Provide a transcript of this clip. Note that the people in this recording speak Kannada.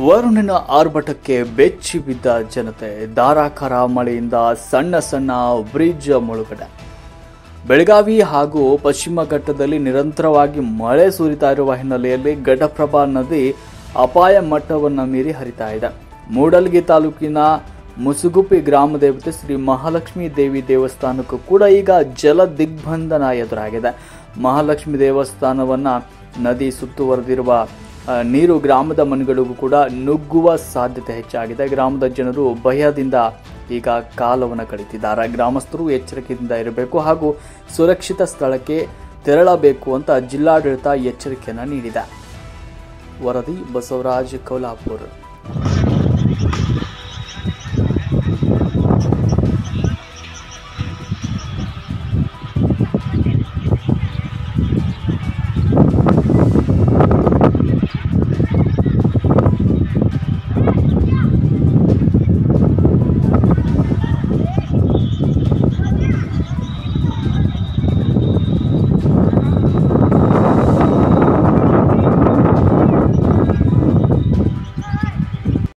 ವರುಣನ ಆರ್ಭಟಕ್ಕೆ ಬೆಚ್ಚಿ ಬಿದ್ದ ಜನತೆ. ಧಾರಾಕಾರ ಮಳೆಯಿಂದ ಸಣ್ಣ ಸಣ್ಣ ಬ್ರಿಡ್ಜ್ ಮುಳುಗಡೆ. ಬೆಳಗಾವಿ ಹಾಗೂ ಪಶ್ಚಿಮ ಘಟ್ಟದಲ್ಲಿ ನಿರಂತರವಾಗಿ ಮಳೆ ಸುರಿತಾ ಇರುವ ಹಿನ್ನೆಲೆಯಲ್ಲಿ ಘಟಪ್ರಭಾ ನದಿ ಅಪಾಯ ಮಟ್ಟವನ್ನು ಮೀರಿ ಹರಿತಾ ಇದೆ. ಮೂಡಲಗಿ ತಾಲೂಕಿನ ಮುಸುಗುಪ್ಪಿ ಗ್ರಾಮ ದೇವತೆ ಶ್ರೀ ಮಹಾಲಕ್ಷ್ಮೀ ದೇವಿ ದೇವಸ್ಥಾನಕ್ಕೂ ಕೂಡ ಈಗ ಜಲ ದಿಗ್ಬಂಧನ ಎದುರಾಗಿದೆ. ಮಹಾಲಕ್ಷ್ಮಿ ದೇವಸ್ಥಾನವನ್ನ ನದಿ ಸುತ್ತುವರೆದಿರುವ ನೀರು ಗ್ರಾಮದ ಮನೆಗಳಿಗೂ ಕೂಡ ನುಗ್ಗುವ ಸಾಧ್ಯತೆ ಹೆಚ್ಚಾಗಿದೆ. ಗ್ರಾಮದ ಜನರು ಭಯದಿಂದ ಈಗ ಕಾಲವನ್ನು ಕಳೀತಿದ್ದಾರೆ. ಗ್ರಾಮಸ್ಥರು ಎಚ್ಚರಿಕೆಯಿಂದ ಇರಬೇಕು ಹಾಗೂ ಸುರಕ್ಷಿತ ಸ್ಥಳಕ್ಕೆ ತೆರಳಬೇಕು ಅಂತ ಜಿಲ್ಲಾಡಳಿತ ಎಚ್ಚರಿಕೆಯನ್ನು ನೀಡಿದೆ. ವರದಿ ಬಸವರಾಜ್ ಕೌಲಾಪುರ್.